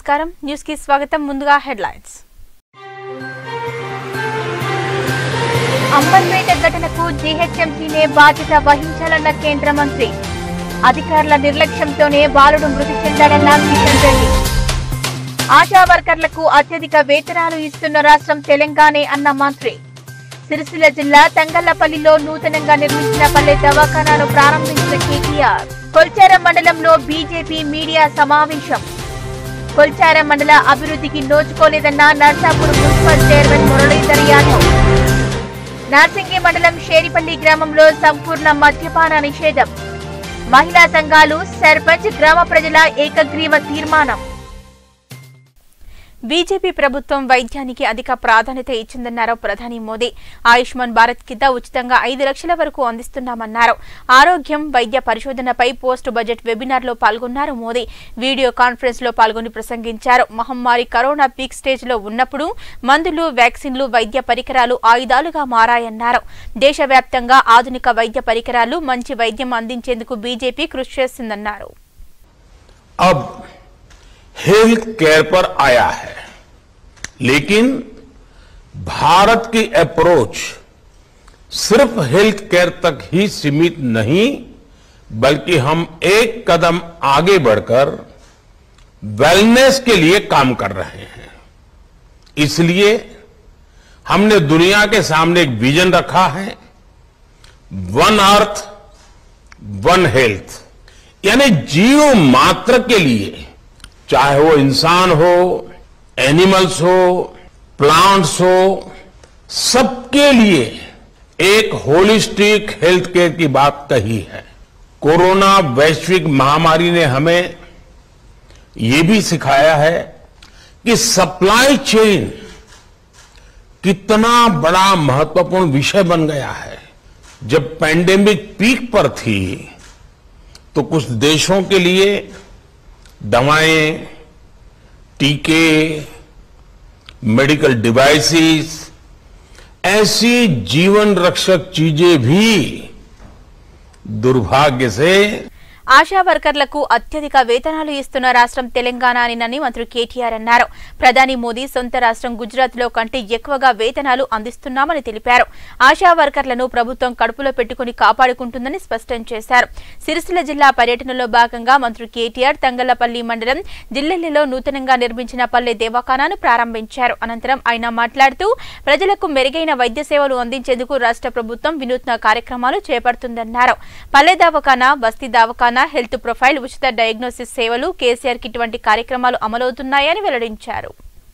నమస్కారం న్యూస్ కి స్వాగతం ముందుగా హెడ్లైన్స్ అంబర్పేట ఘటనకు జీహెచ్ఎంసీనే బాధ్యత వహించాలన్న కేంద్ర మంత్రి అధికారుల నిర్లక్ష్యంతోనే బాలుడు మృతి చెందాడన్న కిషన్ రెడ్డి ఆశా వర్కర్లకు అత్యధిక వేతనాలు ఇస్తున్న రాష్ట్రం తెలంగాణ అన్న మంత్రి సిరిసిల్ల జిల్లా తంగళ్లపల్లిలో నూతనంగా నిర్మించిన పల్లె దవాఖానాను ప్రారంభించిన కేటీఆర్ కొల్చారం మండలంలో బీజేపీ మీడియా సమావేశం కొల్చారం మండల అభివృద్ధికి నోచుకోలేదన్న నర్సాపూర్ మున్సిపల్ చైర్మన్ మురళీధర్ యాదవ్ నార్సింగి మండలం షేరిపల్లి గ్రామంలో సంపూర్ణ మద్యపాన నిషేధం మహిళా సంఘాలు సర్పంచ్ గ్రామ ప్రజల ఏకగ్రీవ తీర్మానం బీజేపీ ప్రభుత్వం వైద్యానికి అధిక ప్రాధాన్యత ఇచ్చిందన్నారు ప్రధాని మోదీ ఆయుష్మాన్ భారత్ కింద ఉచితంగా 5 లక్షల వరకు అందిస్తున్నామన్నారు ఆరోగ్యం వైద్య పరిశోధనపై పోస్ట్ బడ్జెట్ వెబినార్ లో పాల్గొన్నారు మోదీ వీడియో కాన్ఫరెన్స్ లో పాల్గొని ప్రసంగించారు మహమ్మారి కరోనా పీక్ స్టేజ్ లో ఉన్నప్పుడు మందులు వ్యాక్సిన్లు వైద్య పరికరాలు ఆయుధాలుగా మారాయన్నారు దేశవ్యాప్తంగా ఆధునిక వైద్య పరికరాలు మంచి వైద్యం అందించేందుకు బీజేపీ కృషి చేస్తుందన్నారు हेल्थ केयर पर आया है लेकिन भारत की अप्रोच सिर्फ हेल्थ केयर तक ही सीमित नहीं बल्कि हम एक कदम आगे बढ़कर वेलनेस के लिए काम कर रहे हैं इसलिए हमने दुनिया के सामने एक विजन रखा है वन अर्थ वन हेल्थ यानी जीव मात्र के लिए चाहे वो इंसान हो एनिमल्स हो प्लांट्स हो सबके लिए एक होलिस्टिक हेल्थ केयर की बात कही है कोरोना वैश्विक महामारी ने हमें ये भी सिखाया है कि सप्लाई चेन कितना बड़ा महत्वपूर्ण विषय बन गया है जब पैंडेमिक पीक पर थी तो कुछ देशों के लिए दवाएं टीके मेडिकल डिवाइसेस ऐसी जीवन रक्षक चीजें भी दुर्भाग्य से ఆశా వర్కర్లకు అత్యధిక వేతనాలు ఇస్తున్న రాష్ట్రం తెలంగాణని మంత్రి కేటీఆర్ అన్నారు ప్రధాని మోదీ సొంత రాష్ట్రం గుజరాత్ లో కంటే ఎక్కువగా వేతనాలు అందిస్తున్నామని తెలిపారు ఆశా వర్కర్లను ప్రభుత్వం కడుపులో పెట్టుకుని కాపాడుకుంటుందని స్పష్టం చేశారు సిరిసిల్ల జిల్లా పర్యటనలో భాగంగా మంత్రి కేటీఆర్ తంగళ్లపల్లి మండలం జిల్లెల్లో నూతనంగా నిర్మించిన పల్లె దవాఖానాను ప్రారంభించారు అనంతరం ఆయన మాట్లాడుతూ ప్రజలకు మెరుగైన వైద్య సేవలు అందించేందుకు రాష్ట్ర ప్రభుత్వం వినూత్న కార్యక్రమాలు చేపడుతుందన్నారు పల్లె దవాఖానా బస్తీ దవాఖానా హెల్త్ ప్రొఫైల్ ఉచిత డయాగ్నోసిస్ సేవలు కేసీఆర్ కి ఇటువంటి కార్యక్రమాలు అమలవుతున్నాయని వెల్లడించారు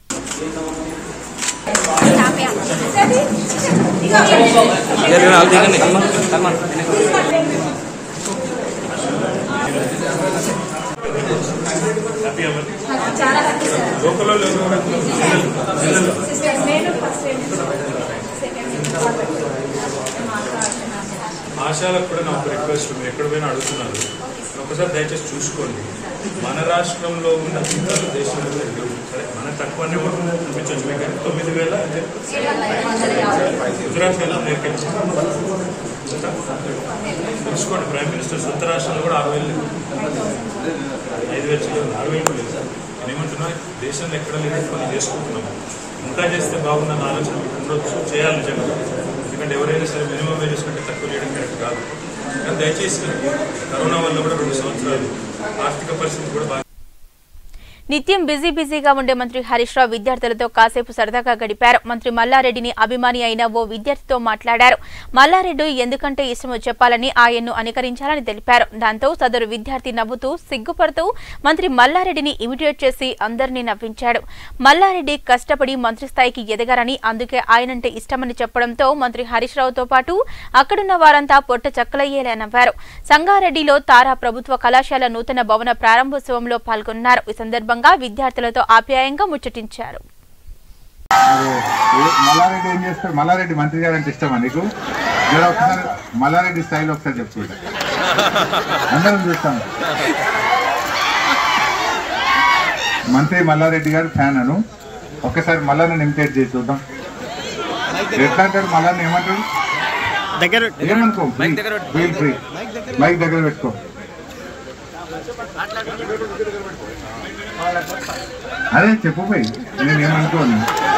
ఆశాలకు కూడా నాకు రిక్వెస్ట్ మీరు ఎక్కడ పోయినా అడుగుతున్నారు ఒకసారి దయచేసి చూసుకోండి మన రాష్ట్రంలో ఉన్న ఇతర దేశంలో సరే మన తక్కువనే చూపించవచ్చు మీకు 9,000 గుజరాత్ చూసుకోండి ప్రైమ్ మినిస్టర్ సొంత రాష్ట్రంలో కూడా 6,000 5,000 6,000 లేదు నేనేమంటున్నా దేశంలో ఎక్కడ లేదు మనం చేసుకుంటున్నాము ఇంకా చేస్తే బాగుందన్న ఆలోచన మీకు ఉండొచ్చు చేయాలి నిజంగా ఎందుకంటే ఎవరైనా సరే మినిమం వేజెస్ కంటే తక్కువ చేయడం కరెక్ట్ కాదు కానీ దయచేసి కరోనా వల్ల కూడా 2 సంవత్సరాలు ఆర్థిక పరిస్థితి కూడా బాగా నిత్యం బిజీగా ఉండే మంత్రి హరీష్ రావు విద్యార్థులతో కాసేపు సరదాగా గడిపారు మంత్రి మల్లారెడ్డిని అభిమాని అయిన ఓ విద్యార్థితో మాట్లాడారు మల్లారెడ్డి ఎందుకంటే ఇష్టమో చెప్పాలని ఆయన్ను అనుకరించాలని తెలిపారు దాంతో సదరు విద్యార్థి నవ్వుతూ సిగ్గుపడుతూ మంత్రి మల్లారెడ్డిని ఇమిటేట్ చేసి అందరినీ నవ్వించాడు మల్లారెడ్డి కష్టపడి మంత్రి స్థాయికి ఎదగారని అందుకే ఆయనంటే ఇష్టమని చెప్పడంతో మంత్రి హరీష్ రావుతో పాటు అక్కడున్న వారంతా పొట్ట చక్కలయ్యేలా నవ్వారు సంగారెడ్డిలో తారా ప్రభుత్వ కళాశాల నూతన భవన ప్రారంభోత్సవంలో పాల్గొన్నారు ఈ సందర్భంగా విద్యార్థులతో ఆప్యాయంగా ముచ్చటించారు మల్లారెడ్డి ఏం చేస్తారు మల్లారెడ్డి మంత్రి గారు అంటే ఇష్టమా నీకు ఒకసారి మల్లారెడ్డి స్టైల్ ఒకసారి చెప్పుకుంటా అందరం చూస్తాం మంత్రి మల్లారెడ్డి గారు ఫ్యాన్ అను ఒక్కసారి మల్లాన్ని ఇమిటేట్ చేసి చూద్దాం ఎట్లా అంటాడు మల్లాన్ని ఏమంటాడు ఏమనుకో ఫీల్ ఫ్రీ మైక్ దగ్గర పెట్టుకో అదే చెప్పు పోయి నేనేమనుకోను.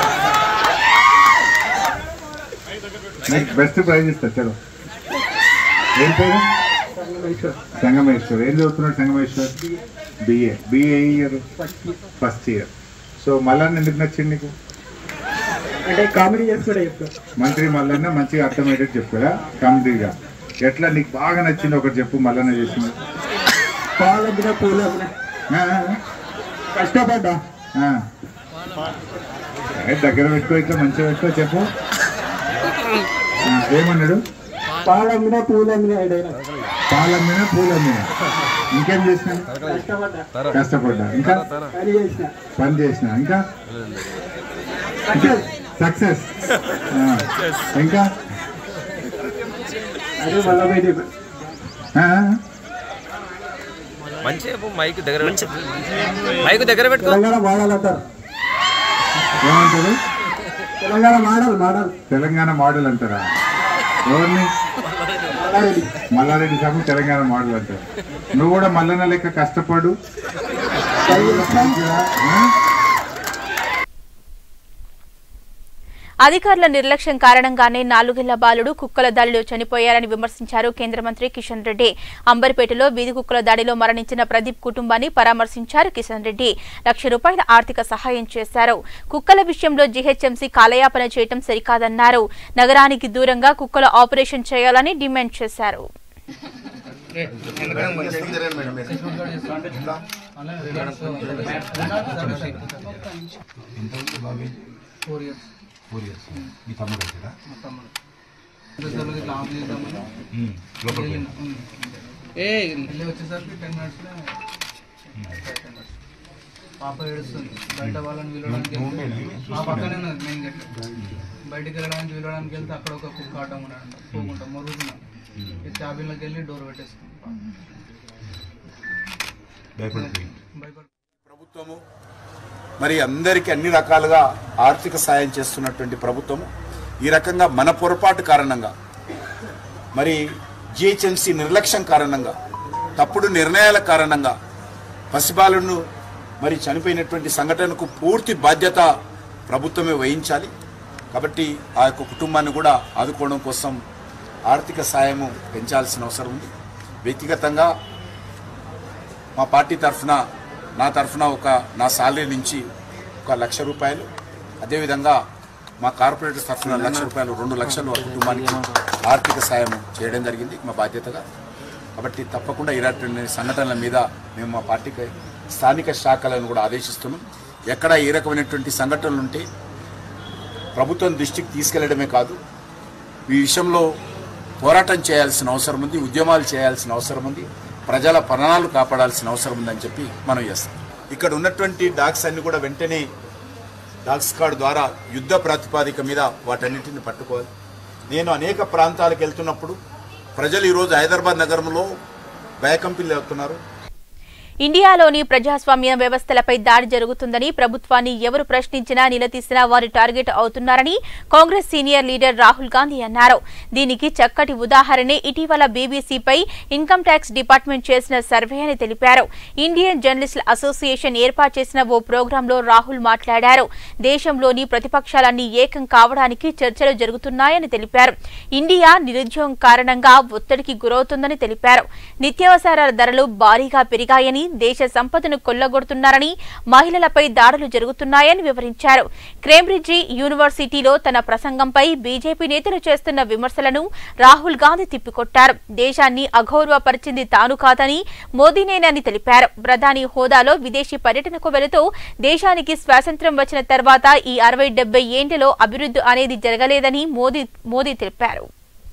నీకు బెస్ట్ ప్రైజ్ ఇస్తా. చలో ఏం పేరు? సంగమేశ్వర్. ఏం చదువుతున్నాడు Sangameshwar? BA year first year. So Mallanna ఎందుకు నచ్చింది నీకు? అంటే కామెడీ చేస్తాడా చెప్తా. మంత్రి మల్లన్న మంచిగా అర్థమయ్యేటట్టు చెప్తాడా కామెడీగా? ఎట్లా నీకు బాగా నచ్చింది ఒకటి చెప్పు. మల్లన్న చేసింది పాలమ్మిన పూలమ్మిన కష్టపడ్డా. దగ్గర పెట్టుకో, ఇట్లా మంచిగా పెట్టుకో చెప్పు. ఏమన్నాడు? పాలమ్మిన పూలమ్మిన. పాలమ్మిన పూలమ్మిన. ఇంకేం చేసినా? కష్టపడ్డా. ఇంకా పని చేసిన. ఇంకా సక్సెస్. ఇంకా అదే మళ్ళీ మైక్ దగ్గర పెట్టుకో. తెలంగాణ మోడల్ అంటారు. ఏమంటారు? తెలంగాణ మోడల్. తెలంగాణ మోడల్ అంటారా? ఎవరిని? మల్లారెడ్డి సాబు తెలంగాణ మోడల్ అంటారు. నువ్వు కూడా మల్లన్న లెక్క కష్టపడు. అధికారుల నిర్లక్ష్యం కారణంగానే 4 ఏళ్ల బాలుడు కుక్కల దాడిలో చనిపోయారని విమర్శించారు కేంద్ర మంత్రి కిషన్ రెడ్డి. అంబర్పేటలో వీధి కుక్కల దాడిలో మరణించిన ప్రదీప్ కుటుంబాన్ని పరామర్శించారు కిషన్ రెడ్డి. ₹1,00,000 ఆర్థిక సహాయం చేశారు. కుక్కల విషయంలో జీహెచ్ఎంసీ కాలయాపన చేయడం సరికాదన్నారు. నగరానికి దూరంగా కుక్కల ఆపరేషన్ చేయాలని డిమాండ్ చేశారు. మీ తమ్ముడు వచ్చాడా? వచ్చేసరికి 10 minutes పాప ఏడుస్తుంది. బయట వాళ్ళని విలవడానికి ఆ పక్కనే ఉన్నది మెయిన్ గేట్. బయటికి వెళ్ళడానికి విలవడానికి వెళ్తే అక్కడ ఒక కుక్క ఆటం ఉన్నాడు. పోకుండా మొరుగుతున్నాం. క్యాబిన్లోకి వెళ్ళి డోర్ పెట్టేసుకున్నాం. ప్రభుత్వము మరి అందరికీ అన్ని రకాలుగా ఆర్థిక సాయం చేస్తున్నటువంటి ప్రభుత్వము ఈ రకంగా మన పొరపాటు కారణంగా, మరి జిహెచ్ఎంసీ నిర్లక్ష్యం కారణంగా, తప్పుడు నిర్ణయాల కారణంగా పసిబాలును మరి చనిపోయినటువంటి సంఘటనకు పూర్తి బాధ్యత ప్రభుత్వమే వహించాలి. కాబట్టి ఆ యొక్క కుటుంబాన్ని కూడా ఆదుకోవడం కోసం ఆర్థిక సాయము పెంచాల్సిన అవసరం ఉంది. వ్యక్తిగతంగా మా పార్టీ తరఫున, నా తరఫున నా సాలరీ నుంచి ₹1,00,000, అదేవిధంగా మా కార్పొరేటర్స్ తరఫున ₹1,00,000, 2 లక్షలు ఆ కుటుంబానికి ఆర్థిక సాయం చేయడం జరిగింది మా బాధ్యతగా. కాబట్టి తప్పకుండా ఇలాంటి సంఘటనల మీద మేము మా పార్టీకి స్థానిక శాఖలను కూడా ఆదేశిస్తున్నాం. ఎక్కడ ఏ రకమైనటువంటి సంఘటనలు ఉంటే ప్రభుత్వం దృష్టికి తీసుకెళ్లడమే కాదు, ఈ విషయంలో పోరాటం చేయాల్సిన అవసరం ఉంది, ఉద్యమాలు చేయాల్సిన అవసరం ఉంది, ప్రజల ప్రాణాలు కాపాడాల్సిన అవసరం ఉందని చెప్పి మనం చేస్తాం. ఇక్కడ ఉన్నటువంటి డాగ్స్ అన్ని కూడా వెంటనే డాగ్ స్క్వాడ్ ద్వారా యుద్ధ ప్రాతిపాదిక మీద వాటన్నింటిని పట్టుకోవాలి. నేను అనేక ప్రాంతాలకు వెళ్తున్నప్పుడు ప్రజలు ఈరోజు హైదరాబాద్ నగరంలో భయకంపిల్లు అవుతున్నారు. ఇండియాలోని ప్రజాస్వామ్య వ్యవస్థలపై దాడి జరుగుతుందని ప్రభుత్వాన్ని ఎవరు ప్రశ్నించినా నిలదీసినా వారి టార్గెట్ అవుతున్నారని కాంగ్రెస్ సీనియర్ లీడర్ రాహుల్ గాంధీ అన్నారు. దీనికి చక్కటి ఉదాహరణే ఇటీవల బీబీసీపై ఇన్కమ్ ట్యాక్స్ డిపార్ట్మెంట్ చేసిన సర్వే అని తెలిపారు. ఇండియన్ జర్నలిస్టుల అసోసియేషన్ ఏర్పాటు చేసిన ఓ ప్రోగ్రాంలో రాహుల్ మాట్లాడారు. దేశంలోని ప్రతిపక్షాలన్నీ ఏకం కావడానికి చర్చలు జరుగుతున్నాయని తెలిపారు. ఇండియా నిరుద్యోగం కారణంగా ఒత్తిడికి గురవుతుందని తెలిపారు. నిత్యావసరాల ధరలు భారీగా పెరిగాయని, దేశ సంపదను కొల్లగొడుతున్నారని, మహిళలపై దాడులు జరుగుతున్నాయని వివరించారు. కేంబ్రిడ్జి యూనివర్సిటీలో తన ప్రసంగంపై బీజేపీ నేతలు చేస్తున్న విమర్శలను రాహుల్ గాంధీ తిప్పికొట్టారు. దేశాన్ని అగౌరవపరిచింది తాను కాదని, మోదీనేనని తెలిపారు. ప్రధాని హోదాలో విదేశీ పర్యటనకు వెళుతూ దేశానికి స్వాతంత్ర్యం వచ్చిన తర్వాత ఈ 60-70 ఏండ్లలో అభివృద్ధి అనేది జరగలేదని మోదీ తెలిపారు.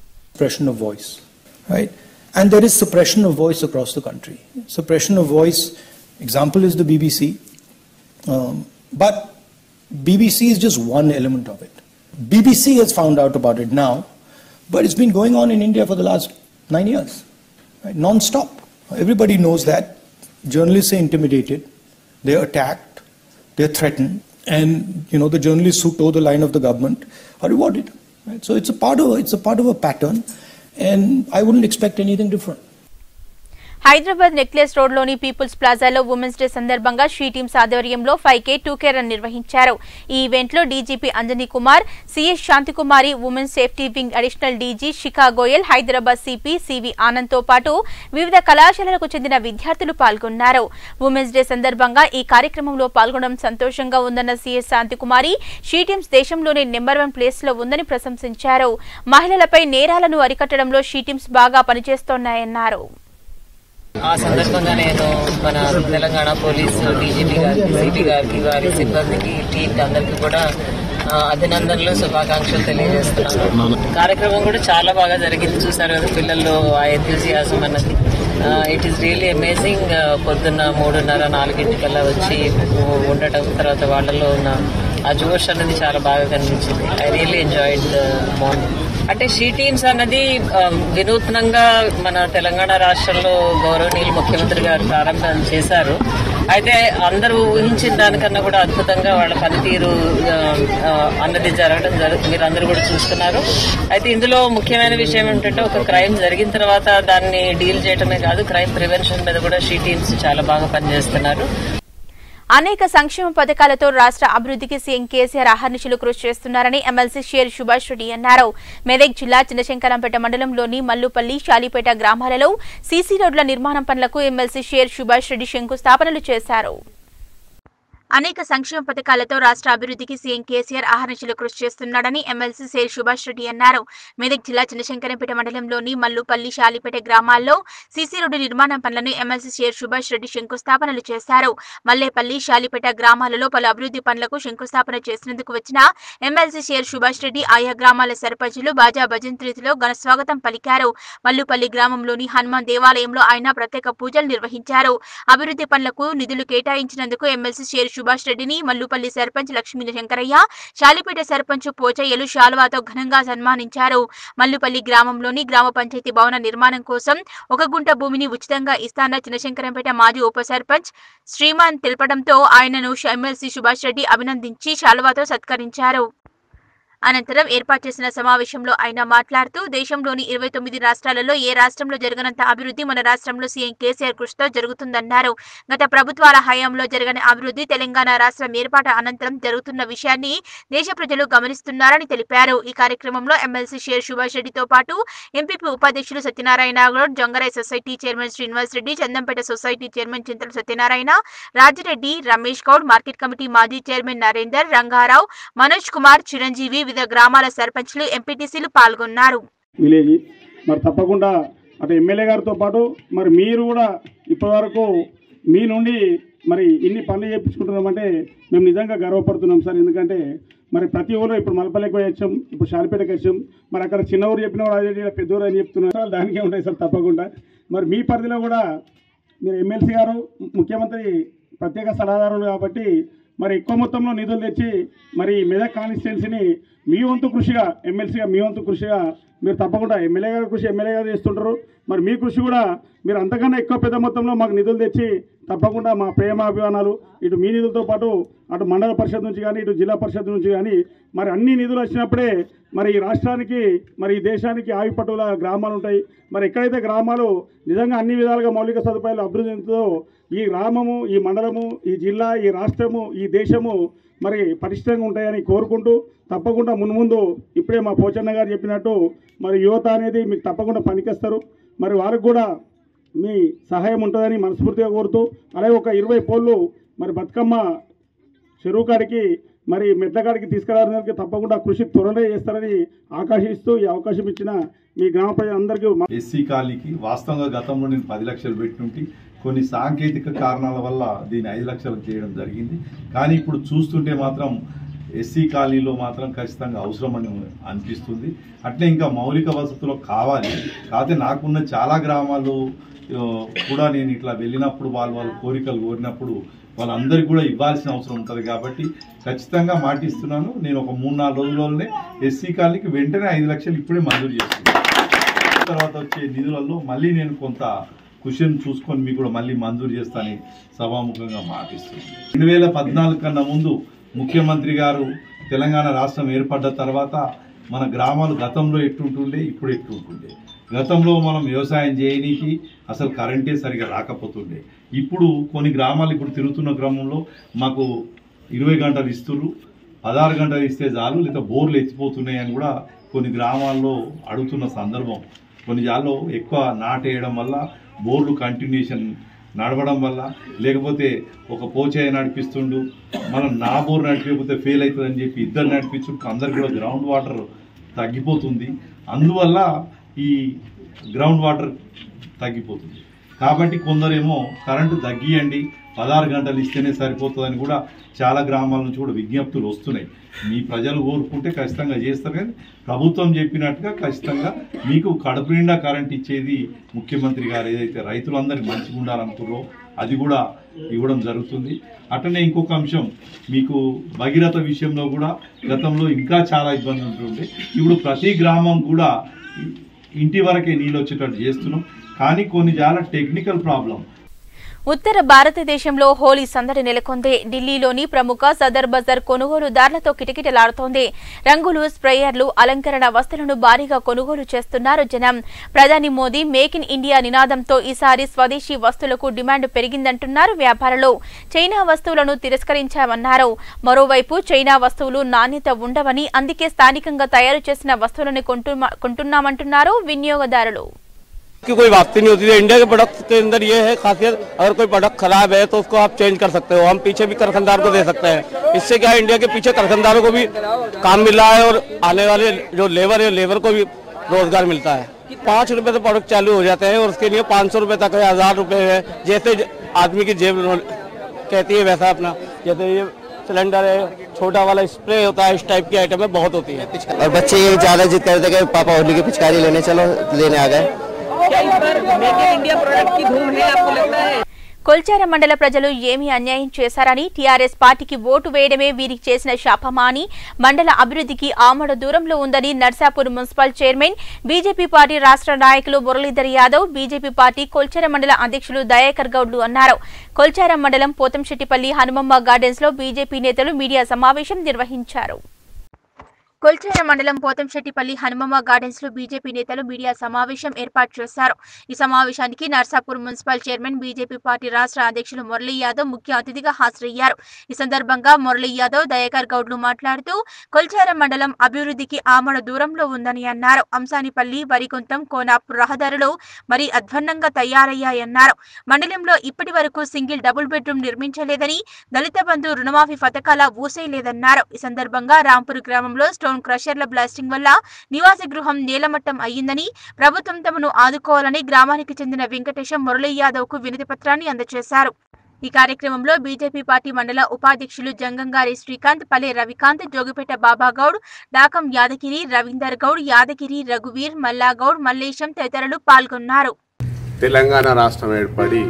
And there is suppression of voice across the country. Suppression of voice, example is the BBC. But BBC is just one element of it. BBC has found out about it now, but it's been going on in India for the last 9 years, right? Non-stop. Everybody knows that. Journalists are intimidated, they're attacked, they're threatened, and the journalists who toe the line of the government are rewarded. Right? So it's a part of a pattern. And I wouldn't expect anything different. Hyderabad necklace రోడ్లోని people's ప్లాజాలో women's day సందర్భంగా she teams ఆధ్వర్యంలో 5K 2K run నిర్వహించారు. ఈ ఈవెంట్లో DGP Anjani Kumar, CS Shantikumari, women's safety wing additional DG Shikha Goyal, Hyderabad CP CV Anand తో పాటు వివిధ కళాశాలలకు చెందిన విద్యార్థులు పాల్గొన్నారు. ఉమెన్స్ డే సందర్భంగా ఈ కార్యక్రమంలో పాల్గొనడం సంతోషంగా ఉందన్న సిఎస్ శాంతికుమారి, షీ టీమ్స్ దేశంలోనే నెంబర్ 1 ప్లేస్ లో ఉందని ప్రశంసించారు. మహిళలపై నేరాలను అరికట్టడంలో షీ టీమ్స్ బాగా పనిచేస్తున్నాయన్నారు. ఆ సందర్భంగా నేను మన తెలంగాణ పోలీసు డీజీపీ గారికి, సిపి గారికి, వారి సిబ్బందికి, టీం అందరికీ కూడా అభినందనలు, శుభాకాంక్షలు తెలియజేస్తున్నాను. కార్యక్రమం కూడా చాలా బాగా జరిగింది. చూసారు కదా పిల్లల్లో ఆ ఎంతూజియాజం అన్నది. It is really amazing. పొద్దున్న 3:30, 4 వచ్చి ఉండటం, తర్వాత వాళ్ళలో ఉన్న ఆ జోష్ అన్నది చాలా బాగా కనిపించింది. I really enjoyed the morning. అంటే షీ టీమ్స్ అన్నది వినూత్నంగా మన తెలంగాణ రాష్ట్రంలో గౌరవనీయులు ముఖ్యమంత్రి గారు ప్రారంభం చేశారు. అయితే అందరూ ఊహించిన దానికన్నా కూడా అద్భుతంగా వాళ్ళ పనితీరు అన్నది జరగడం మీరు అందరూ కూడా చూస్తున్నారు. అయితే ఇందులో ముఖ్యమైన విషయం ఏంటంటే ఒక క్రైమ్ జరిగిన తర్వాత దాన్ని డీల్ చేయడమే కాదు, క్రైమ్ ప్రివెన్షన్ మీద కూడా షీ టీమ్స్ చాలా బాగా పనిచేస్తున్నారు. అనేక సంక్షేమ పథకాలతో రాష్ట్ర అభివృద్ధికి సీఎం కేసీఆర్ అహర్నిశలు కృషి చేస్తున్నారని ఎమ్మెల్సీ షేర్ సుభాష్ రెడ్డి అన్నారు. మెదక్ జిల్లా చిన్నశంకరంపేట మండలంలోని మల్లుపల్లి, షాలిపేట గ్రామాలలో సీసీ రోడ్ల నిర్మాణం పనులకు ఎమ్మెల్సీ షేర్ సుభాష్ రెడ్డి శంకుస్థాపనలు చేశారు. అనేక సంక్షేమ పథకాలతో రాష్ట్ర అభివృద్ధికి సీఎం కేసీఆర్ అహర్నిశలు కృషి చేస్తున్నాడని ఎమ్మెల్సీ షేర్ సుభాష్ రెడ్డి అన్నారు. మెదక్ జిల్లా చిన్నశంకరంపేట మండలంలోని మల్లుపల్లి, షాలిపేట గ్రామాల్లో సీసీ రోడ్డు నిర్మాణం పనులను ఎమ్మెల్సీ షేర్ సుభాష్ రెడ్డి శంకుస్థాపనలు చేశారు. మల్లేపల్లి, షాలిపేట గ్రామాలలో పలు అభివృద్ధి పనులకు శంకుస్థాపన చేసినందుకు వచ్చిన ఎమ్మెల్సీ షేర్ సుభాష్ రెడ్డి ఆయా గ్రామాల సర్పంచులు బాజా భజంత్రీతిలో ఘన స్వాగతం పలికారు. మల్లుపల్లి గ్రామంలోని హనుమాన్ దేవాలయంలో ఆయన ప్రత్యేక పూజలు నిర్వహించారు. అభివృద్ధి పనులకు నిధులు కేటాయించినందుకు ఎమ్మెల్సీ షేర్ సుభాష్ రెడ్డిని మల్లుపల్లి సర్పంచ్ లక్ష్మీ శంకరయ్య, షాలిపేట సర్పంచ్ పోచయ్యలు శాలువాతో ఘనంగా సన్మానించారు. మల్లుపల్లి గ్రామంలోని గ్రామ పంచాయతీ భవన నిర్మాణం కోసం 1 గుంట భూమిని ఉచితంగా ఇస్తాన్న చిన్నశంకరంపేట మాజీ ఉప సర్పంచ్ శ్రీమాన్ తెలపడంతో ఆయనను ఎమ్మెల్సీ సుభాష్ రెడ్డి అభినందించి శాలువాతో సత్కరించారు. అనంతరం ఏర్పాటు చేసిన సమావేశంలో ఆయన మాట్లాడుతూ దేశంలోని 29 రాష్ట్రాలలో ఏ రాష్ట్రంలో జరగనంత అభివృద్ధి మన రాష్ట్రంలో సీఎం కేసీఆర్ కృషితో జరుగుతుందన్నారు. గత ప్రభుత్వాల హయాంలో జరగని అభివృద్ధి తెలంగాణ రాష్ట్రం ఏర్పాటు అనంతరం జరుగుతున్న విషయాన్ని దేశ ప్రజలు గమనిస్తున్నారని తెలిపారు. ఈ కార్యక్రమంలో ఎమ్మెల్సీ షేర్ సుభాష్ రెడ్డితో పాటు ఎంపీపీ ఉపాధ్యక్షులు Satyanarayana Goud, Jangarai society chairman Srinivas Reddy, Chandampet society chairman Chintala Satyanarayana, Rajireddy, Ramesh Goud, market committee మాజీ చైర్మన్ నరేందర్, రంగారావు, మనోజ్ కుమార్, చిరంజీవి, వివిధ గ్రామాల సర్పంచ్లు, ఎంపీటీసీలు పాల్గొన్నారు. విలేజ్ మరి తప్పకుండా అటు ఎమ్మెల్యే గారితో పాటు మరి మీరు కూడా ఇప్పటివరకు మీ నుండి మరి ఇన్ని పనులు చేయించుకుంటున్నామంటే మేము నిజంగా గర్వపడుతున్నాం సార్. ఎందుకంటే మరి ప్రతి ఊరు ఇప్పుడు మలపల్లికి వచ్చాం, ఇప్పుడు షాలిపేటకి వచ్చాం, మరి అక్కడ చిన్న ఊరు చెప్పిన వాళ్ళు పెద్ద ఊరు అని చెప్తున్నారు. దానికే ఉంటాయి సార్ తప్పకుండా. మరి మీ పరిధిలో కూడా మీరు ఎమ్మెల్సీ గారు, ముఖ్యమంత్రి ప్రత్యేక సలహాదారులు కాబట్టి మరి ఎక్కువ మొత్తంలో నిధులు తెచ్చి మరి మెదక్ కాన్స్టిట్యున్సీని మీ వంతు కృషిగా, ఎమ్మెల్సీగా మీ వంతు కృషిగా మీరు తప్పకుండా ఎమ్మెల్యే గారి కృషి ఎమ్మెల్యే గారు చేస్తుంటారు. మరి మీ కృషి కూడా మీరు అంతకన్నా ఎక్కువ పెద్ద మొత్తంలో మాకు నిధులు తెచ్చి తప్పకుండా మా ప్రేమాభిమానాలు ఇటు మీ నిధులతో పాటు అటు మండల పరిషత్ నుంచి కానీ ఇటు జిల్లా పరిషత్ నుంచి కానీ మరి అన్ని నిధులు వచ్చినప్పుడే మరి ఈ రాష్ట్రానికి మరి ఈ దేశానికి ఆయుపట్టుల గ్రామాలు ఉంటాయి. మరి ఎక్కడైతే గ్రామాలు నిజంగా అన్ని విధాలుగా మౌలిక సదుపాయాలు అభివృద్ధి చెందుతుందో ఈ గ్రామము, ఈ మండలము, ఈ జిల్లా, ఈ రాష్ట్రము, ఈ దేశము మరి పటిష్టంగా ఉంటాయని కోరుకుంటూ తప్పకుండా మున్ముందు ఇప్పుడే మా పోచన్న గారు చెప్పినట్టు మరి యువత అనేది మీకు తప్పకుండా పనికేస్తారు. మరి వారికి కూడా మీ సహాయం ఉంటుందని మనస్ఫూర్తిగా కోరుతూ అలాగే ఒక 20 పోళ్ళు మరి బతుకమ్మ చెరువు కాడికి మరి మెట్లకాడికి తీసుకురావడానికి తప్పకుండా కృషి త్వరలో చేస్తారని ఆకాశిస్తూ ఈ అవకాశం ఇచ్చిన మీ గ్రామ ప్రజలందరికీ. ఎస్సీ కాలనీకి వాస్తవంగా గతంలో నేను 10 లక్షలు పెట్టుంటే కొన్ని సాంకేతిక కారణాల వల్ల దీన్ని 5 లక్షలకు చేయడం జరిగింది. కానీ ఇప్పుడు చూస్తుంటే మాత్రం ఎస్సీ కాలనీలో మాత్రం ఖచ్చితంగా అవసరం అని అనిపిస్తుంది. అట్లే ఇంకా మౌలిక వసతులు కావాలి. కాకపోతే నాకున్న చాలా గ్రామాలు కూడా నేను ఇట్లా వెళ్ళినప్పుడు వాళ్ళ కోరికలు కోరినప్పుడు వాళ్ళందరికీ కూడా ఇవ్వాల్సిన అవసరం ఉంటుంది. కాబట్టి ఖచ్చితంగా మాటిస్తున్నాను, నేను ఒక 3-4 రోజుల్లోనే ఎస్సీ కాలనీకి వెంటనే 5 లక్షలు ఇప్పుడే మంజూరు చేస్తున్నాను. తర్వాత వచ్చే నిధులలో మళ్ళీ నేను కొంత క్వశ్చన్ చూసుకొని మీకు కూడా మళ్ళీ మంజూరు చేస్తానని సభాముఖంగా మాటిస్తున్నాను. 2014 కన్నా ముందు ముఖ్యమంత్రి గారు తెలంగాణ రాష్ట్రం ఏర్పడ్డ తర్వాత మన గ్రామాలు గతంలో ఎట్టుంటుండే ఇప్పుడు ఎట్టుంటుండే గతంలో మనం వ్యవసాయం చేయనీకి అసలు కరెంటే సరిగా రాకపోతుండే. ఇప్పుడు కొన్ని గ్రామాలు ఇప్పుడు తిరుగుతున్న క్రమంలో మాకు 20 గంటలు ఇస్తున్నారు, 16 గంటలు ఇస్తే చాలు, లేదా బోర్లు ఎత్తిపోతున్నాయి అని కూడా కొన్ని గ్రామాల్లో అడుగుతున్న సందర్భం. కొన్ని జాల్లో ఎక్కువ నాటేయడం వల్ల బోర్లు కంటిన్యూషన్ నడవడం వల్ల, లేకపోతే ఒక పోచయ్య నడిపిస్తుండు, మనం నా బోర్ నడిపిపోతే ఫెయిల్ అవుతుందని చెప్పి ఇద్దరు నడిపించుంటూ అందరికి కూడా గ్రౌండ్ వాటర్ తగ్గిపోతుంది. అందువల్ల ఈ గ్రౌండ్ వాటర్ తగ్గిపోతుంది. కాబట్టి కొందరేమో కరెంటు తగ్గియండి, 16 గంటలు ఇస్తేనే సరిపోతుందని కూడా చాలా గ్రామాల నుంచి కూడా విజ్ఞప్తులు వస్తున్నాయి. మీ ప్రజలు కోరుకుంటే ఖచ్చితంగా చేస్తారు, కానీ ప్రభుత్వం చెప్పినట్టుగా ఖచ్చితంగా మీకు కడుపు నిండా కరెంట్ ఇచ్చేది ముఖ్యమంత్రి గారు ఏదైతే రైతులందరికీ మంచిగా ఉండాలనుకున్నారో అది కూడా ఇవ్వడం జరుగుతుంది. అట్లనే ఇంకొక అంశం, మీకు భగీరథ విషయంలో కూడా గతంలో ఇంకా చాలా ఇబ్బంది ఉంటుండే. ఇప్పుడు ప్రతి గ్రామం కూడా ఇంటి వరకే నీళ్ళు వచ్చేటట్టు చేస్తున్నాం, కానీ కొన్ని చాలా టెక్నికల్ ప్రాబ్లం. ఉత్తర భారతదేశంలో హోలీ సందడి నెలకొంది. ఢిల్లీలోని ప్రముఖ సదర్ బజార్ కొనుగోలుదారులతో కిటకిటలాడుతోంది. రంగులు, స్ప్రేయర్లు, అలంకరణ వస్తువులను భారీగా కొనుగోలు చేస్తున్నారు జనం. ప్రధాని మోదీ మేక్ ఇన్ ఇండియా నినాదంతో ఈసారి స్వదేశీ వస్తువులకు డిమాండ్ పెరిగిందంటున్నారు వ్యాపారులు. చైనా వస్తువులను తిరస్కరించామన్నారు. మరోవైపు చైనా వస్తువులు నాణ్యత ఉండవని, అందుకే స్థానికంగా తయారు చేసిన వస్తువులను కొంటున్నామంటున్నారు వినియోగదారులు. की कोई वापसी नहीं होती है। इंडिया के प्रोडक्ट के अंदर ये है खासियत, अगर कोई प्रोडक्ट खराब है तो उसको आप चेंज कर सकते हो। हम पीछे भी कारखानदार को दे सकते हैं। इससे क्या है, इंडिया के पीछे कारखानदारों को भी काम मिल रहा है और आने वाले जो लेबर है लेबर को भी रोजगार मिलता है। 5 रुपए से प्रोडक्ट चालू हो जाते हैं और उसके लिए 500 रुपए तक है, 1000 रुपए है, जैसे आदमी की जेब कहती है वैसा अपना। जैसे ये सिलेंडर है, छोटा वाला स्प्रे होता है, इस टाइप की आइटमें बहुत होती है। और बच्चे ये ज्यादा जिद करते कि पापा होली की पिचकारी लेने चलो, लेने आ गए। కొల్చారం మండల ప్రజలు ఏమీ అన్యాయం చేశారని, టీఆర్ఎస్ పార్టీకి ఓటు వేయడమే వీరికి చేసిన శాపమా అని, మండల అభివృద్ధికి ఆమడ దూరంలో ఉందని Narsapur municipal chairman, BJP party రాష్ట్ర నాయకులు మురళీధర్ యాదవ్, బీజేపీ పార్టీ కొల్చారం మండల అధ్యక్షులు దయాకర్ గౌడ్లు అన్నారు. కొల్చారం మండలం పోతంశెట్టిపల్లి హనుమమ్మ గార్డెన్స్ లో బీజేపీ నేతలు మీడియా సమావేశం నిర్వహించారు. కొల్చారం మండలం పోతంశెట్టిపల్లి హనుమమ్మ గార్డెన్స్ లో బీజేపీ నేతలు మీడియా సమావేశం ఏర్పాటు చేశారు. ఈ సమావేశానికి Narsapur municipal chairman, BJP party రాష్ట్ర అధ్యక్షులు మురళీ యాదవ్ ముఖ్య అతిథిగా హాజరయ్యారు. ఈ సందర్భంగా మురళీ యాదవ్, దయాకర్ గౌడ్లు మాట్లాడుతూ కొల్చారం మండలం అభివృద్ధికి ఆమడ దూరంలో ఉందని అన్నారు. అంసానిపల్లి, వరిగుంతం, కోనాపూర్ రహదారులు మరీ అధ్వాన్నంగా తయారయ్యాయన్నారు. మండలంలో ఇప్పటి వరకు సింగిల్ డబుల్ బెడ్రూమ్ నిర్మించలేదని, దళిత బంధు రుణమాఫీ పథకాల ఊసేయలేదన్నారు. ఈ సందర్భంగా రాంపూర్ గ్రామంలో క్రషర్ల బ్లాస్టింగ్ వల్ల నివాస గృహం నేలమట్టం అయ్యిందని, ప్రభుత్వం తమను ఆదుకోవాలని గ్రామానికి చెందిన వెంకటేశం మురళీ యాదవ్ కు వినతి పత్రాన్ని అందజేశారు. ఈ కార్యక్రమంలో బీజేపీ పార్టీ మండల ఉపాధ్యక్షులు జంగంగారి శ్రీకాంత్, పలే రవికాంత్, జోగిపేట బాబాగౌడ్, డాకం యాదగిరి, రవీందర్ గౌడ్, యాదగిరి, రఘువీర్, మల్లాగౌడ్, మల్లేశం తదితరులు పాల్గొన్నారు. తెలంగాణ రాష్ట్రం ఏర్పడి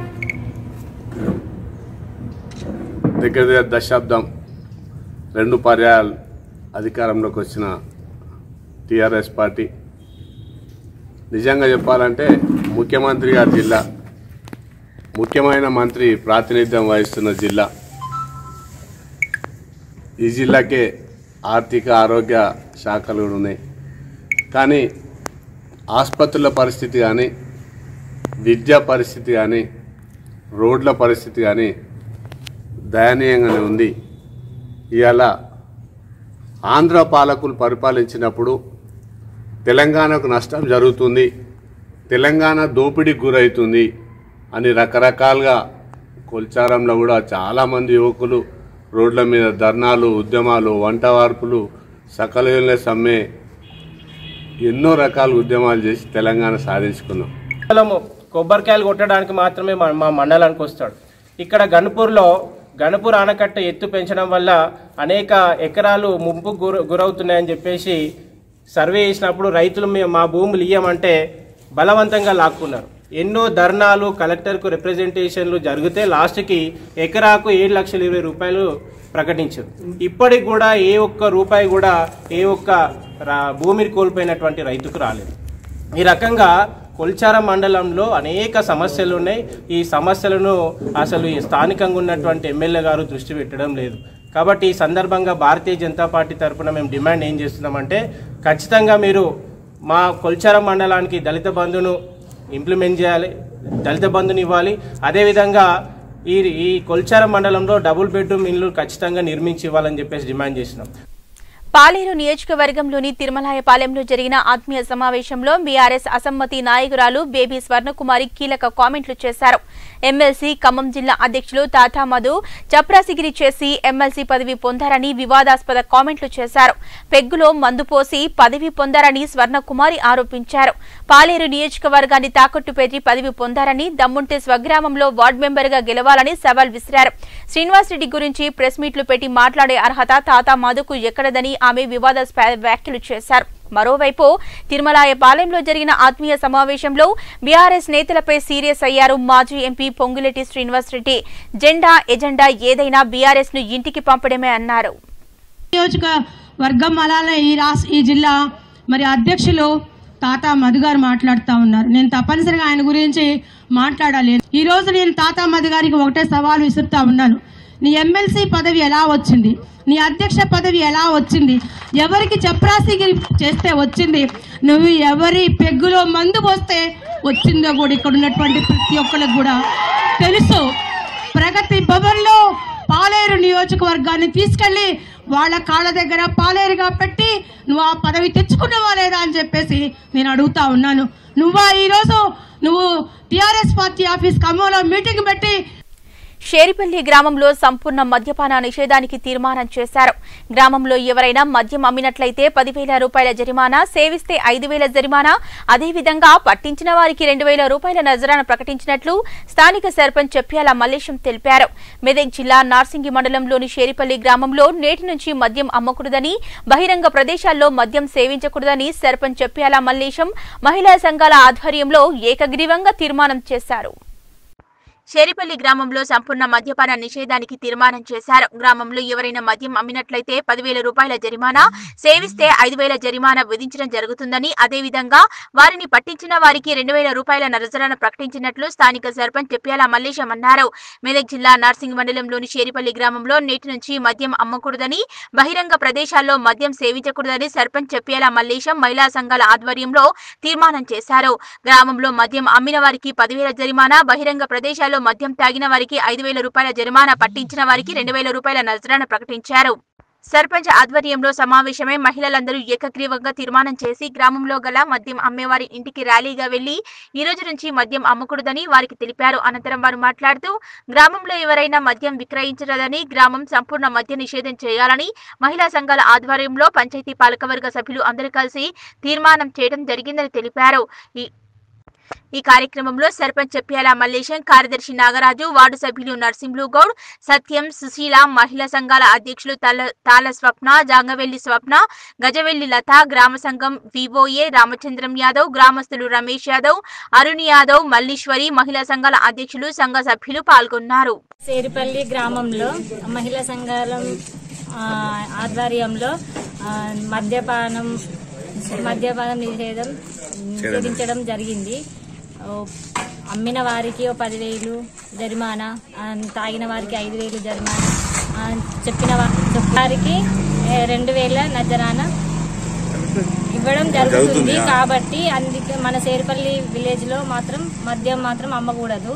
దగ్గర దశాబ్దం 2 పర్యాయాలు అధికారంలోకి వచ్చిన టీఆర్ఎస్ పార్టీ, నిజంగా చెప్పాలంటే ముఖ్యమంత్రి గారి జిల్లా, ముఖ్యమైన మంత్రి ప్రాతినిధ్యం వహిస్తున్న జిల్లా, ఈ జిల్లాకే ఆర్థిక ఆరోగ్య శాఖలు కూడా ఉన్నాయి. కానీ ఆసుపత్రుల పరిస్థితి కానీ, విద్యా పరిస్థితి కానీ, రోడ్ల పరిస్థితి కానీ దయనీయంగానే ఉంది. ఇవాళ ఆంధ్ర పాలకులు పరిపాలించినప్పుడు తెలంగాణకు నష్టం జరుగుతుంది, తెలంగాణ దోపిడీకి గురవుతుంది అని రకరకాలుగా కొల్చారంలో కూడా చాలామంది యువకులు రోడ్ల మీద ధర్నాలు, ఉద్యమాలు, వంట వార్పులు, సకల సమ్మె, ఎన్నో రకాల ఉద్యమాలు చేసి తెలంగాణ సాధించుకున్నాం. కొబ్బరికాయలు కొట్టడానికి మాత్రమే మా మండలానికి వస్తాడు. ఇక్కడ గణపూర్ ఆనకట్ట ఎత్తు పెంచడం వల్ల అనేక ఎకరాలు ముంపుకు గురవుతున్నాయని చెప్పేసి సర్వే చేసినప్పుడు రైతులు మా భూములు ఇయ్యమంటే బలవంతంగా లాక్కున్నారు. ఎన్నో ధర్నాలు, కలెక్టర్కు రిప్రజెంటేషన్లు జరిగితే లాస్ట్కి ఎకరాకు 7,20,000 రూపాయలు ప్రకటించారు. ఇప్పటికి కూడా ఏ ఒక్క రూపాయి కూడా ఏ ఒక్క భూమిని కోల్పోయినటువంటి రైతుకు రాలేదు. ఈ రకంగా కొల్చారం మండలంలో అనేక సమస్యలు ఉన్నాయి. ఈ సమస్యలను అసలు ఈ స్థానికంగా ఉన్నటువంటి ఎమ్మెల్యే గారు దృష్టి పెట్టడం లేదు. కాబట్టి ఈ సందర్భంగా భారతీయ జనతా పార్టీ తరఫున మేము డిమాండ్ ఏం చేస్తున్నామంటే, ఖచ్చితంగా మీరు మా కొల్చార మండలానికి దళిత బంధును ఇంప్లిమెంట్ చేయాలి, దళిత బంధుని ఇవ్వాలి. అదేవిధంగా ఈ కొల్చార మండలంలో డబుల్ బెడ్రూమ్ ఇల్లు ఖచ్చితంగా నిర్మించి ఇవ్వాలని చెప్పేసి డిమాండ్ చేసినాం. పాలేరు నియోజకవర్గంలోని తిరుమలాయపాలెంలో జరిగిన ఆత్మీయ సమావేశంలో బీఆర్ఎస్ అసమ్మతి నాయకురాలు బేబీ స్వర్ణకుమారి కీలక కామెంట్లు చేశారు. ఎమ్మెల్సీ ఖమ్మం జిల్లా అధ్యక్షులు తాతా మధు చప్రాసిగిరి చేసి ఎమ్మెల్సీ పదవి పొందారని వివాదాస్పద కామెంట్లు చేశారు. పెగ్గులో మందు పోసి పదవి పొందారని స్వర్ణకుమారి ఆరోపించారు. పాలేరు నియోజకవర్గాన్ని తాకట్టు పెట్టి పదవి పొందారని, దమ్ముంటే స్వగ్రామంలో వార్డు మెంబర్గా గెలవాలని సవాల్ విసిరారు. శ్రీనివాసరెడ్డి గురించి ప్రెస్ మీట్లు పెట్టి మాట్లాడే అర్హత తాతా మధుకు ఎక్కడదని ఆమె వివాదాస్పద వ్యాఖ్యలు చేశారు. మరోవైపు తిరుమలాయపాలెంలో జరిగిన ఆత్మీయ సమావేశంలో బీఆర్ఎస్ నేతలపై సీరియస్ అయ్యారు మాజీ ఎంపీ పొంగులేటి శ్రీనివాసరెడ్డి. జెండా ఎజెండా ఏదైనా బీఆర్ఎస్ ను ఇంటికి పంపడమే అన్నారు. నియోజకవర్గం అలానే ఈ జిల్లా మరి అధ్యక్షులు తాతా మధు గారు మాట్లాడుతూ ఉన్నారు. నేను తప్పనిసరిగా ఆయన గురించి మాట్లాడాలి. ఈ రోజు నేను తాతా మధు గారికి ఒకటే సవాల్ విసురుతా ఉన్నాను. నీ ఎమ్మెల్సీ పదవి ఎలా వచ్చింది? నీ అధ్యక్ష పదవి ఎలా వచ్చింది? ఎవరికి చప్రాసిగిరి చేస్తే వచ్చింది? నువ్వు ఎవరి పెగ్గులో మందు పోస్తే వచ్చిందో కూడా ఇక్కడ ఉన్నటువంటి ప్రతి ఒక్కరికి కూడా తెలుసు. ప్రగతి భవన్లో పాలేరు నియోజకవర్గాన్ని తీసుకెళ్లి వాళ్ళ కాళ్ళ దగ్గర పాలేరుగా పెట్టి నువ్వు ఆ పదవి తెచ్చుకున్నావా లేదా అని చెప్పేసి నేను అడుగుతా ఉన్నాను. ఈరోజు నువ్వు టీఆర్ఎస్ పార్టీ ఆఫీస్ ఖమ్మంలో మీటింగ్ పెట్టి షేరిపల్లి గ్రామంలో సంపూర్ణ మద్యపాన నిషేధానికి తీర్మానం చేశారు. గ్రామంలో ఎవరైనా మద్యం అమ్మినట్లయితే 10,000 రూపాయల జరిమానా, సేవిస్తే 5,000 జరిమానా, అదేవిధంగా పట్టించిన వారికి 2,000 రూపాయల నజరాన ప్రకటించినట్లు స్థానిక సర్పంచ్ చెప్ప్యాల మల్లేశం తెలిపారు. మెదక్ జిల్లా నార్సింగి మండలంలోని షేరిపల్లి గ్రామంలో నేటి నుంచి మద్యం అమ్మకూడదని, బహిరంగ ప్రదేశాల్లో మద్యం సేవించకూడదని సర్పంచ్ చెప్ప్యాల మల్లేశం మహిళా సంఘాల ఆధ్వర్యంలో ఏకగ్రీవంగా తీర్మానం చేశారు. షేరిపల్లి గ్రామంలో సంపూర్ణ మద్యపాన నిషేధానికి తీర్మానం చేశారు. గ్రామంలో ఎవరైనా మద్యం అమ్మినట్లయితే 10,000 రూపాయల జరిమానా, సేవిస్తే 5,000 జరిమానా విధించడం జరుగుతుందని, అదేవిధంగా వారిని పట్టించిన వారికి 2,000 రూపాయల నజరాన ప్రకటించినట్లు స్థానిక సర్పంచ్ చెప్ప్యాల మల్లేశం అన్నారు. మెదక్ జిల్లా నార్సింగ్ మండలంలోని షేరిపల్లి గ్రామంలో నేటి నుంచి మద్యం అమ్మకూడదని, బహిరంగ ప్రదేశాల్లో మద్యం సేవించకూడదని సర్పంచ్ చెప్ప్యాల మల్లేశం మహిళా సంఘాల ఆధ్వర్యంలో తీర్మానం చేశారు. గ్రామంలో మద్యం అమ్మిన వారికి 10,000 జరిమానా, బహిరంగ ప్రదేశాల్లో మద్యం తాగిన వారికి 5,000 రూపాయల జరిమానా, పట్టించిన వారికి 2,000 రూపాయల నజరాన ప్రకటించారు. సర్పంచ్ ఆధ్వర్యంలో సమావేశమై మహిళలందరూ ఏకగ్రీవంగా తీర్మానం చేసి గ్రామంలో గల మద్యం అమ్మేవారి ఇంటికి ర్యాలీగా వెళ్లి ఈ రోజు నుంచి మద్యం అమ్మకూడదని వారికి తెలిపారు. అనంతరం వారు మాట్లాడుతూ గ్రామంలో ఎవరైనా మద్యం విక్రయించరాదని, గ్రామం సంపూర్ణ మద్య నిషేధం చేయాలని మహిళా సంఘాల ఆధ్వర్యంలో పంచాయతీ పాలకవర్గ సభ్యులు అందరూ కలిసి తీర్మానం చేయడం జరిగిందని తెలిపారు. ఈ కార్యక్రమంలో సర్పంచ్ చెప్ప్యాల మల్లేశం, కార్యదర్శి నాగరాజు, వార్డు సభ్యులు నర్సింహులు గౌడ్, సత్యం, సుశీల, మహిళా సంఘాల అధ్యక్షులు తాల స్వప్న, జాంగవెల్లి స్వప్న, గజవెల్లి లత, గ్రామ సంఘం వివోఏ రామచంద్రం యాదవ్, గ్రామస్తులు రమేష్ యాదవ్, అరుణ్ యాదవ్, మల్లీశ్వరి, మహిళా సంఘాల అధ్యక్షులు, సంఘ సభ్యులు పాల్గొన్నారు. షేరిపల్లి గ్రామంలో మహిళా సంఘాల ఆధ్వర్యంలో మద్యపానం నిషేధం విధించడం జరిగింది. అమ్మిన వారికి 10,000 జరిమానా, తాగిన వారికి 5,000 జరిమానా, చెప్పిన వారికి 2,000 నజరానా ఇవ్వడం జరుగుతుంది. కాబట్టి అందుకే మన షేరిపల్లి విలేజ్ లో మాత్రం మద్యం మాత్రం అమ్మకూడదు.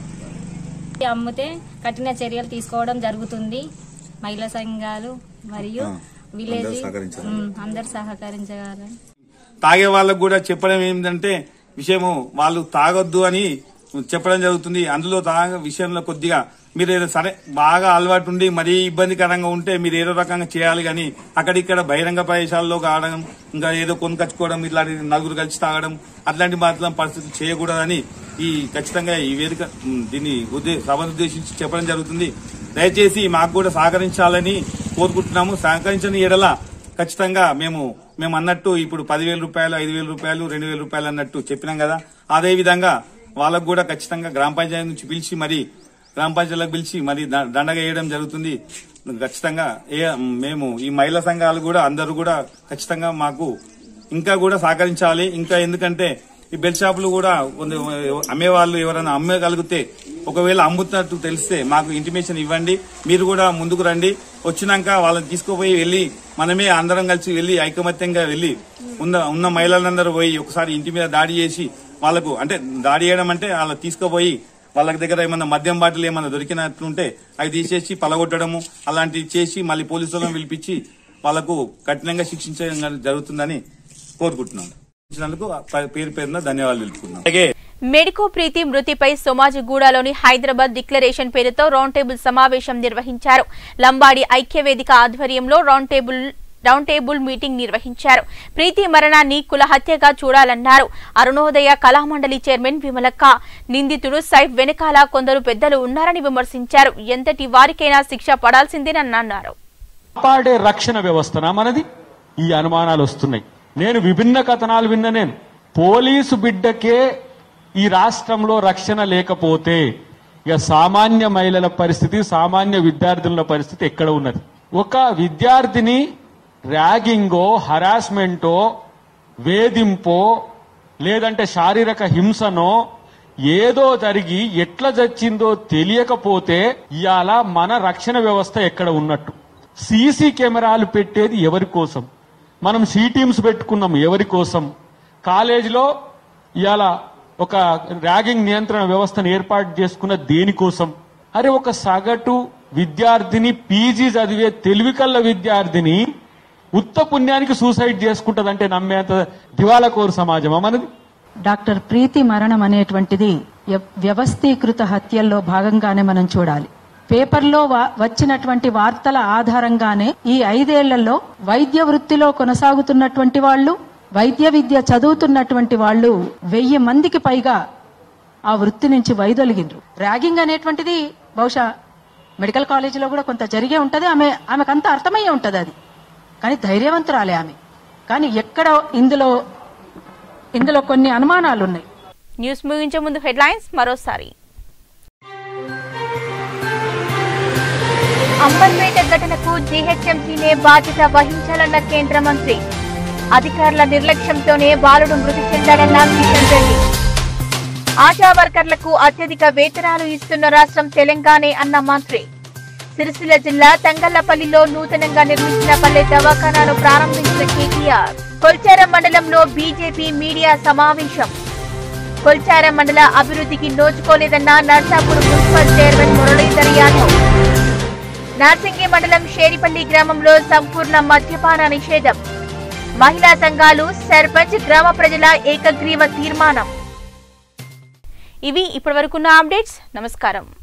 అమ్మితే కఠిన చర్యలు తీసుకోవడం జరుగుతుంది. మహిళా సంఘాలు మరియు విలేజ్ అందరు సహకరించగలరు. తాగే వాళ్ళకు కూడా చెప్పడం ఏంటంటే విషయము వాళ్ళు తాగొద్దు అని చెప్పడం జరుగుతుంది. అందులో తాగే విషయంలో కొద్దిగా మీరు ఏదో సరే బాగా అలవాటు ఉండి మరీ ఇబ్బందికరంగా ఉంటే మీరు ఏదో రకంగా చేయాలి, కానీ అక్కడిక్కడ బహిరంగ ప్రదేశాల్లో కావడం, ఇంకా ఏదో కొనుకొచ్చుకోవడం, ఇట్లాంటి నలుగురు కలిసి తాగడం అట్లాంటి మాత్రం పరిస్థితులు చేయకూడదని ఖచ్చితంగా ఈ వేదిక దీన్ని సభను ఉద్దేశించి చెప్పడం జరుగుతుంది. దయచేసి మాకు కూడా సహకరించాలని కోరుకుంటున్నాము. సహకరించని ఎడల ఖచ్చితంగా మేము అన్నట్టు ఇప్పుడు 10,000 రూపాయలు, 5,000 రూపాయలు, 2,000 రూపాయలు అన్నట్టు చెప్పినాం కదా, అదే విధంగా వాళ్ళకు కూడా ఖచ్చితంగా గ్రామ పంచాయతీ నుంచి పిలిచి గ్రామ పంచాయతీలకు పిలిచి దండగా వేయడం జరుగుతుంది. ఖచ్చితంగా మేము ఈ మహిళా సంఘాలు కూడా అందరూ కూడా ఖచ్చితంగా మాకు ఇంకా కూడా సహకరించాలి. ఇంకా ఎందుకంటే ఈ బెల్ షాపులు కూడా అమ్మేవాళ్ళు ఎవరైనా అమ్మగలిగితే, ఒకవేళ అమ్ముతున్నట్టు తెలిస్తే మాకు ఇంటిమేషన్ ఇవ్వండి. మీరు కూడా ముందుకు రండి. వచ్చినాక వాళ్ళని తీసుకుపోయి వెళ్ళి మనమే అందరం కలిసి వెళ్ళి ఐకమత్యంగా వెళ్ళి ఉన్న మహిళలందరూ పోయి ఒకసారి ఇంటి మీద దాడి చేసి వాళ్ళకు అంటే దాడి చేయడం అంటే వాళ్ళ తీసుకుపోయి వాళ్ళ దగ్గర ఏమన్నా మద్యం బాటిల్ ఏమన్నా దొరికినట్లుంటే అవి తీసేసి పలగొట్టడము అలాంటివి చేసి మళ్ళీ పోలీసులను పిలిపించి వాళ్లకు కఠినంగా శిక్షించడం జరుగుతుందని కోరుకుంటున్నాను. పేరు పేరున ధన్యవాదాలు తెలుపుతున్నాను. మెడికో ప్రీతి మృతిపై సోమాజిగూడలోని హైదరాబాద్ డిక్లరేషన్ పేరుతో రౌండ్ టేబుల్ సమావేశం నిర్వహించారు. లంబాడి ఐక్యవేదిక ఆధ్వర్యంలో రౌండ్ టేబుల్ మీటింగ్ నిర్వహించారు. ప్రీతి మరణాన్ని కుల హత్యగా చూడాలన్నారు. అరుణోదయ కళామండలి చైర్మన్ విమలక్క నిందితుడు సైఫ్ వెనకాల కొందరు పెద్దలు ఉన్నారని విమర్శించారు. ఎంతటి వారికైనా శిక్ష పడాల్సిందేనన్నారు. కాపాడే రక్షణ వ్యవస్థన మనది ఈ అనుమానాలు వస్తున్నాయి. నేను విభిన్న కథనాలు విన్న నేను పోలీసు బిడ్డకే ఈ రాష్ట్రంలో రక్షణ లేకపోతే ఇక సామాన్య మహిళల పరిస్థితి సామాన్య విద్యార్థుల పరిస్థితి ఎక్కడ ఉన్నది? ఒక విద్యార్థిని ర్యాగింగో హరాస్మెంటో వేధింపో లేదంటే శారీరక హింసనో ఏదో జరిగి ఎట్లా చచ్చిందో తెలియకపోతే ఇవాళ మన రక్షణ వ్యవస్థ ఎక్కడ ఉన్నట్టు? సీసీ కెమెరాలు పెట్టేది ఎవరి కోసం? మనం సి టీమ్స్ పెట్టుకున్నాం ఎవరి కోసం? కాలేజీలో ఇవాళ ఒక ర్యాగింగ్ నియంత్రణ వ్యవస్థను ఏర్పాటు చేసుకున్న దేనికోసం? అరే ఒక సగటు విద్యార్థిని పీజీ చదివే తెలివికల్ల విద్యార్థిని ఉత్త పుణ్యానికి సూసైడ్ చేసుకుంటదంటే నమ్మేంత దివాళకోరు సమాజమా మనది? డాక్టర్ ప్రీతి మరణం అనేటువంటిది వ్యవస్థీకృత హత్యల్లో భాగంగానే మనం చూడాలి. పేపర్లో వచ్చినటువంటి వార్తల ఆధారంగానే ఈ 5 ఏళ్లలో వైద్య వృత్తిలో కొనసాగుతున్నటువంటి వాళ్ళు వైద్య విద్య చదువుతున్నటువంటి వాళ్ళు 1000 మందికి పైగా ఆ వృత్తి నుంచి వైదొలిగిండ్రు. ర్యాగింగ్ అనేటువంటిది బహుశా మెడికల్ కాలేజీలో కూడా కొంత జరిగే ఉంటది. ఆమెకంతా అర్థమయ్యే ఉంటది అది. కానీ ధైర్యవంతురాలే ఆమె. కానీ ఎక్కడ ఇందులో కొన్ని అనుమానాలు ఉన్నాయి. న్యూస్ ముగించే ముందు హెడ్లైన్స్ మరోసారి. అంబర్పేట ఘటనకు జీహెచ్ఎంసీనే బాధ్యత వహించాలన్న కేంద్ర మంత్రి. అధికారుల నిర్లక్ష్యంతోనే బాలుడు మృతి చెందాడన్న కిషన్ రెడ్డి. ఆశా వర్కర్లకు అత్యధిక వేతనాలు ఇస్తున్న రాష్ట్రం తెలంగాణే అన్న మంత్రి. సిరిసిల్ల జిల్లా తంగళ్లపల్లిలో నూతనంగా నిర్మించిన పల్లె దవాఖానాను ప్రారంభించిన కేటీఆర్. కొల్చారం మండలంలో బీజేపీ మీడియా సమావేశం. కొల్చారం మండల అభివృద్ధికి నోచుకోలేదన్న నర్సాపూర్ మున్సిపల్ చైర్మన్ మురళీధర్ యాదవ్. నార్సింగి మండలం షేరిపల్లి గ్రామంలో సంపూర్ణ మద్యపాన నిషేధం. మహిళా సంఘాలు సర్పంచ్ గ్రామ ప్రజల ఏకగ్రీవ తీర్మానం. ఇవి ఇప్పటివరకున్న అప్డేట్స్. నమస్కారం.